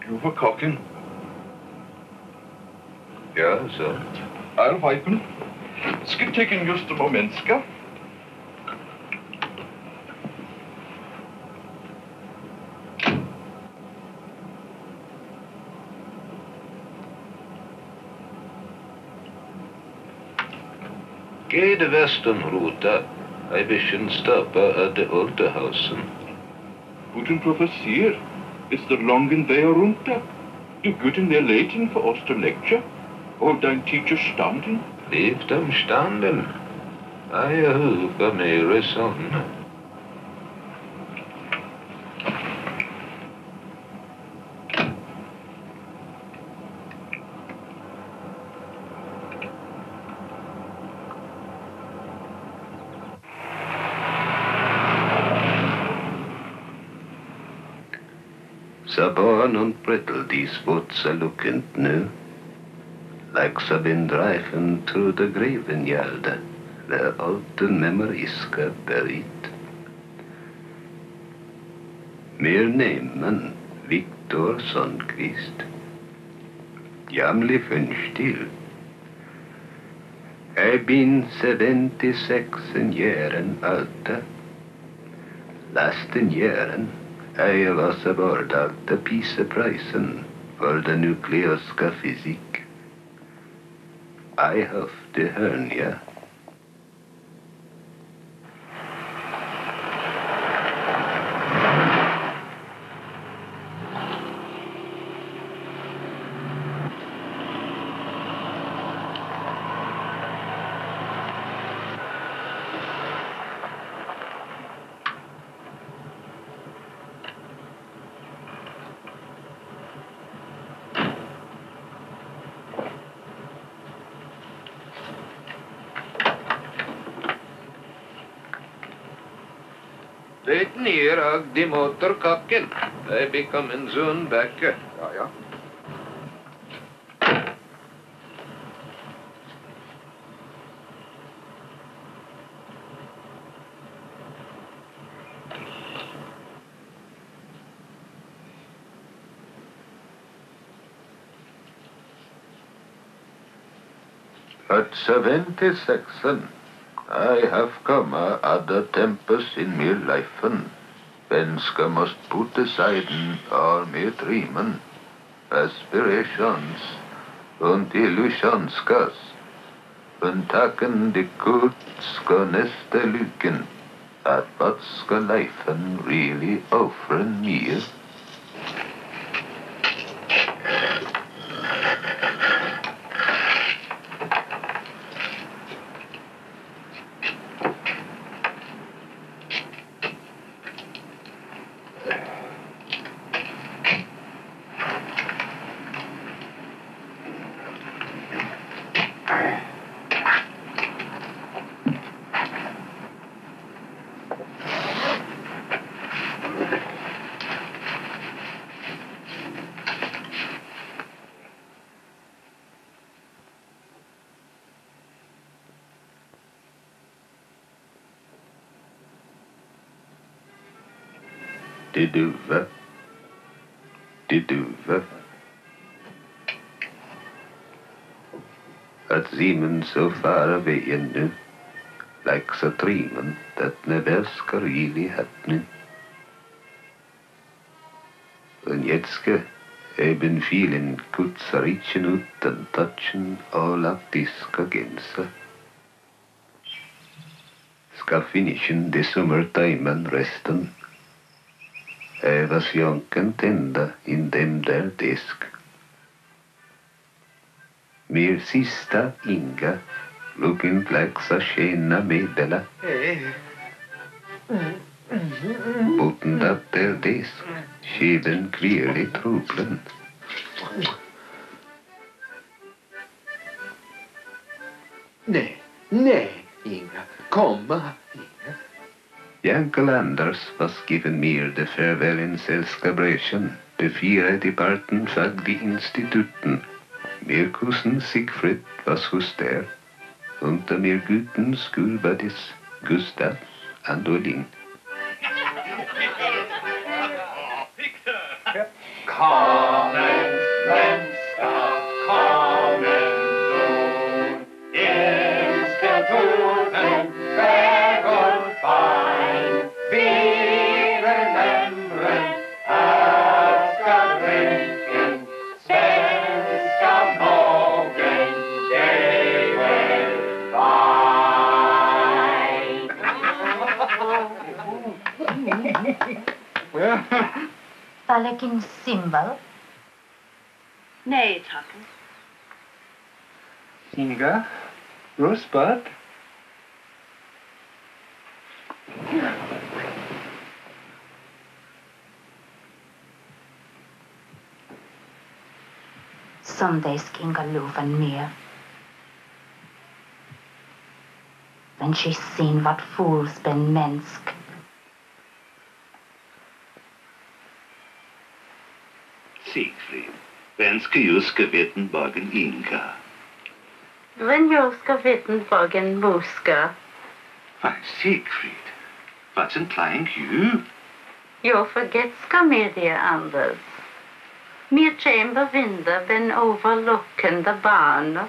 you for cocking. Ja, så. I'll wipen. Skal taken just a momentska. Gede Westernrota, I bisschen stoppa at de Olderhausen. Guten Professor, is der longen there runter? Du guten der Latin for us to lecture? Or dein teacher standing? Leave them standing. I hope a mere son. Saborn und brittle these woods are looking new, like so been driving through the graveyard, where alte memories got buried. Mer nemen Victor Sundqvist, jamlig funstil. I been 76 yearen alte. Lasten yearen I was aboard of the Peace Prisen for the nucleoska physique. I have the hernia. Vet ner av de motorkakken. I become en zon back. Ja, ja. At 76 I have come other tempers in my life. Venska must put aside all my dreamen, aspirations und illusionskas. Und taken de good ska nästa lycken, att vad ska lifen really offren me? De duve. At Siemens so far away nu, like a dreamen that never ska really happen. And jetske I've been feeling kuts reaching out and touching all of this kagensa. Ska finishen the summertime and resten. I was young and tender in dem där disk. Mir sista Inga, looking like Sashena Medela. Buttoned up their disk, she been clearly troubled. Nej, Inga, komma, Inga. Uncle Anders was given me the farewell in celebration, before departen från de instituten. Mir cousin Siegfried was hos där, unter mir guten skolbuddies Gustav and Olin. kommen, svenska, kommen soon. Ist der Toten Väg und fein, wir remembern, ska drinken, svenska morgen, they will find. Talekin Simbal? Nej, tack. Inga? Rosebud? Someday ska Inga luvan mer. Men she seen vad fools ben mänsk. Siegfried, wenn ska ju ska Wittenbergen Inga? Wenn jag ska Wittenbergen Muska, Mein Siegfried, was ein klein ju? jag förgetska med det, Anders. Mir chamber vinda ben overlooken the barn.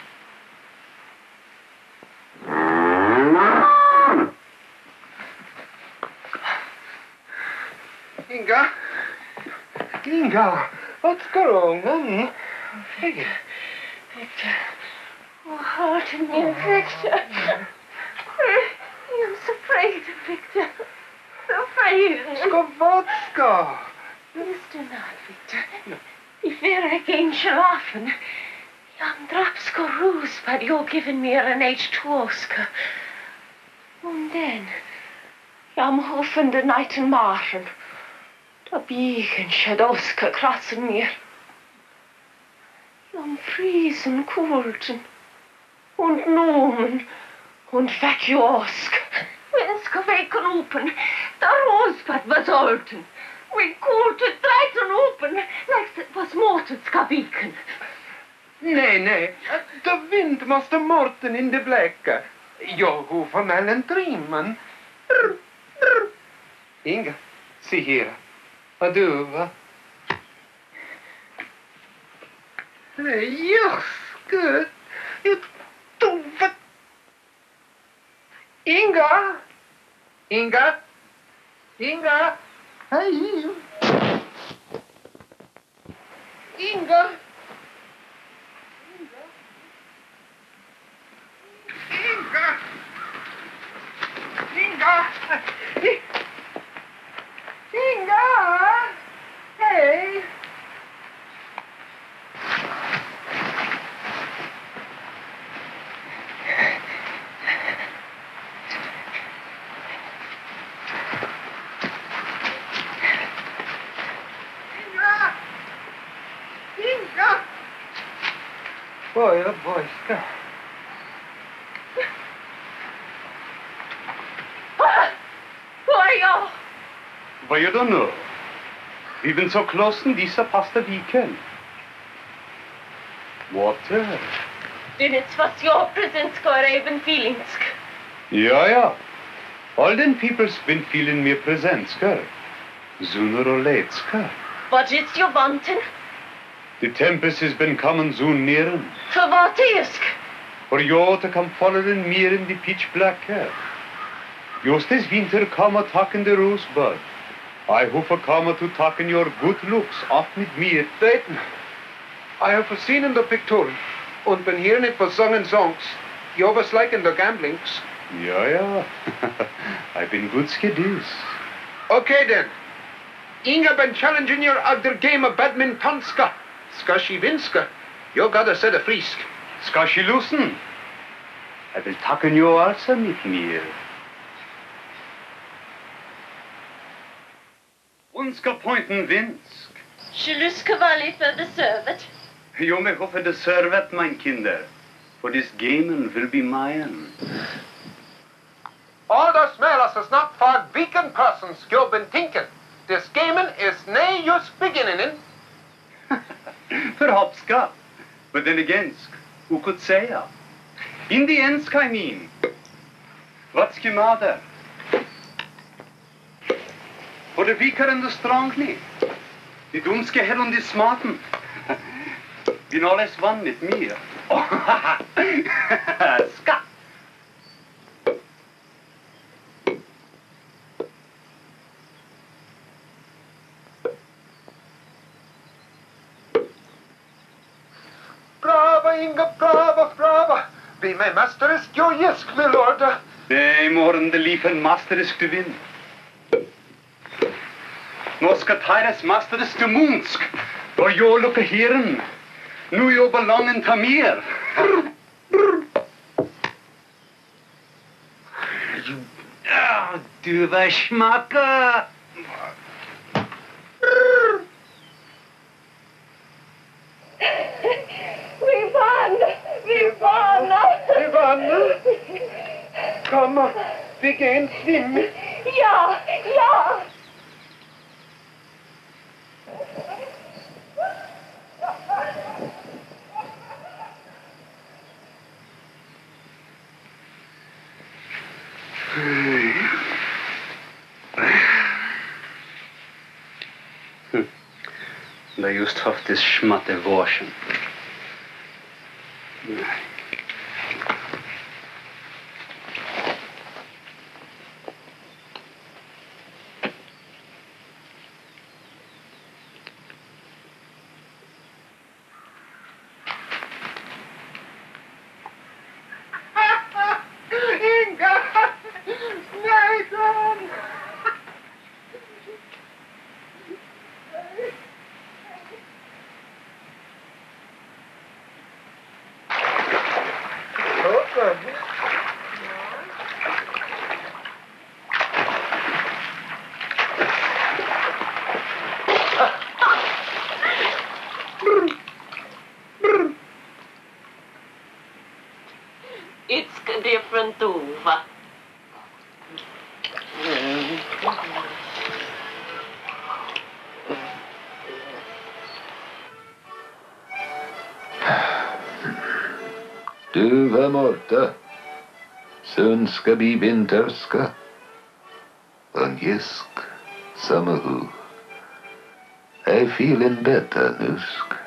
Inga? Inga, what's going on? Hey. Victor. Oh, heart in me, Victor. I'm so afraid, Victor. So afraid. Skovodska. Visst du not, Victor. I fear again schlafen. Jan drapsko Rosebud, you're giving me an H2-oska. And then, jam hoffen de night and marchen. Da biegen shadoska krassen mir. Jam friesen kulten. Und nomen. Und vacuosk. Wenska veken open. Da Rosebud was olten. We kulten dreiten open. Like it was mortenska viken. Nej. De wind måste morten in de bläcka. Jag hovar mellan dreamen. Inga, se här. Vad du, va? Just good. You dove. Inga! Inga! Inga! Hej! Inga! Inga! Inga! Inga! Hej! Inga! Boy, oh boy, stop. Vad gör du nu? Vi bin så klossen dieser pasta viken. Water? Den it's was your presence got even feelings. Ja. All den peoples bin feeling mir presenska. Sooner or later. What is you wanting? The tempest has been coming soon near. For what is? For you to come following me in the pitch black hair. Just this winter come attacking the rosebud. I hope to come to taking your good looks off with me. Dayton, I have seen in the picture and been hearing it for sung songs. You was like in the gamblings. Ja. I've been good skiddies. Okay then. Inga been challenging your other game of badmintonska. Ska she vinska? You gotta set a frisk. Ska she loosen? I will tacken you also mit mir. Unska pointen vinsk. Sjuluska valley for the servant. Jo, me hoffe de servet, mein Kinder. For this game will be mine. All the smellers is not for weekend persons you've been thinking. This gaming is nay just beginning in. Förhoppska. But then again, who could say? In the end, I mean. What's the matter? For the weaker and the strongly. Die dumske her und die smarten. Bin alles vanligt mir. Ska! Brava, Inga, brava, brava. Be my master is joyesk, my lord. Nej, morgen det lifen masterisk du vinn. Nå skal teires masterisk du munsk. Og jo lukke heren. Nu jobber langen ta mer. Ja, du var smakka. Vi vann! Vi vann! Vi vann. Kom, vi går en svim. Ja! Ja! Det har just haft det smatte varsen. Inga! Nej, Dan! It's a different Tuva. Duva morta, sunska bi vinterska, onjesk, samahu. I feeling better, nusk.